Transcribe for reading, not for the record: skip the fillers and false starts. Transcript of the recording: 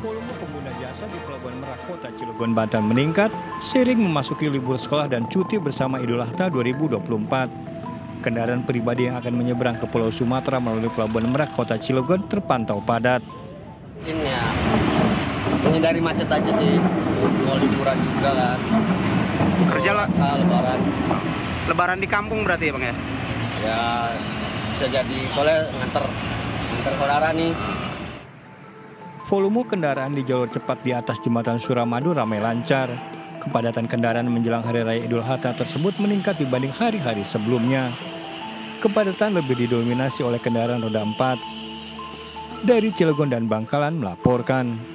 Volume pengguna jasa di Pelabuhan Merak Kota Cilegon, Banten meningkat seiring memasuki libur sekolah dan cuti bersama Idul Adha 2024. Kendaraan pribadi yang akan menyeberang ke Pulau Sumatera melalui Pelabuhan Merak Kota Cilegon terpantau padat. Ini ya, menghindari macet aja sih, mau liburan juga kan. Kerja lah. Lebaran. Lebaran di kampung berarti ya Bang ya? Ya bisa jadi, soalnya nganter saudara nih. Volume kendaraan di jalur cepat di atas jembatan Suramadu ramai lancar. Kepadatan kendaraan menjelang Hari Raya Idul Adha tersebut meningkat dibanding hari-hari sebelumnya. Kepadatan lebih didominasi oleh kendaraan roda 4. Dari Cilegon dan Bangkalan melaporkan.